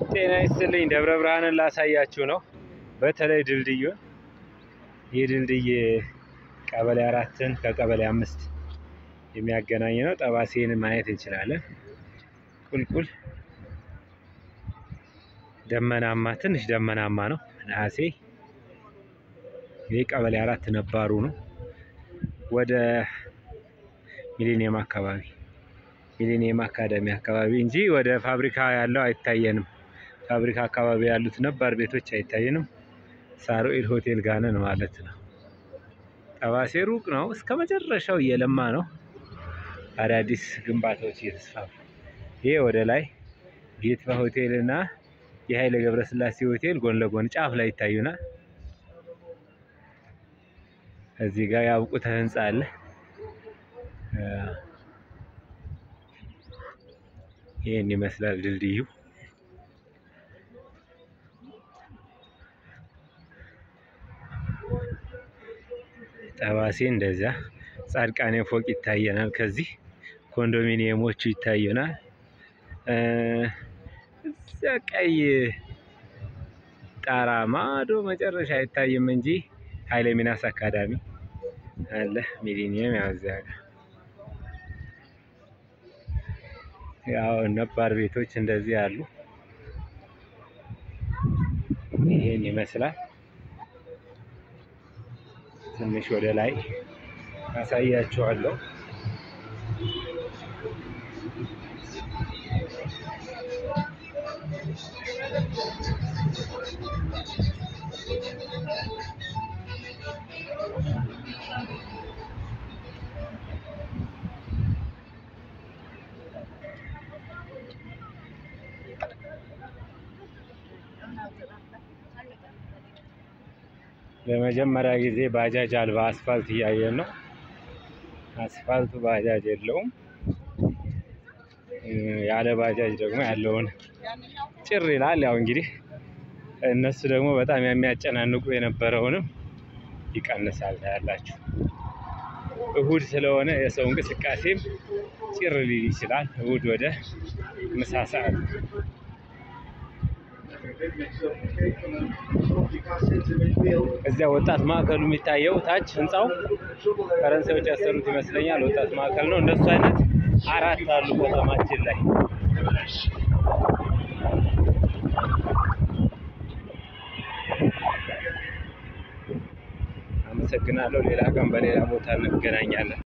ጤና ይስጥልኝ። ደብረ ብርሃንን ላሳያችሁ ነው። በተለይ ድልድዩን ይህ ድልድይ ቀበሌ 4ን ከቀበሌ 5 የሚያገናኝ ነው። ጠባሴን ማየት እንችላለን። ቁልቁል ደመናማ ትንሽ ደመናማ ነው። ነሐሴ ይህ ቀበሌ 4 ነባሩ ነው። ወደ ሚሊኒየም አካባቢ ሚሊኒየም አካዳሚ አካባቢ እንጂ ወደ ፋብሪካ ያለው አይታየንም። ፋብሪካ አካባቢ ያሉት ነባር ቤቶች አይታየንም። ሳሮኤል ሆቴል ጋር ነን ማለት ነው። ጠባሴ ሩቅ ነው። እስከ መጨረሻው እየለማ ነው። አዳዲስ ግንባታዎች እየተስፋፉ ይሄ ወደ ላይ ጌትባ ሆቴል እና የኃይለ ገብረስላሴ ሆቴል ጎን ለጎን ጫፍ ላይ ይታዩናል። እዚህ ጋር ያብቁተ ህንጻ አለ። ይሄን ይመስላል ድልድዩ። ጠባሴ እንደዛ ጻድቃኔ ፎቅ ይታየናል። ከዚህ ኮንዶሚኒየሞቹ ይታዩናል። እዛ ቀይ ጣራ ማዶ መጨረሻ አይታይም እንጂ ኃይለ ሚናስ አካዳሚ አለ። ሚሊኒየም ያዛጋ ያው ነባር ቤቶች እንደዚህ አሉ። ይሄን ይመስላል። ትንሽ ወደ ላይ አሳያችኋለሁ። ለመጀመሪያ ጊዜ ባጃጅ አልባ አስፋልት እያየን ነው። አስፋልቱ ባጃጅ የለውም። ያለ ባጃጅ ደግሞ ያለውን ጭር ይላል። ያው እንግዲህ እነሱ ደግሞ በጣም የሚያጨናንቁ የነበረውንም ይቀንሳል። ታያላችሁ። እሁድ ስለሆነ የሰው እንቅስቃሴም ጭር ሊል ይችላል። እሁድ ወደ ምሳ ሰዓት እዚያ ወጣት ማዕከሉ የሚታየው ታች ህንጻው ፈረንሳዮች ያሰሩት ይመስለኛል። ወጣት ማዕከል ነው። እንደሱ አይነት 4 አሉ ከተማችን ላይ። አመሰግናለሁ። ሌላ ቀን በሌላ ቦታ እንገናኛለን።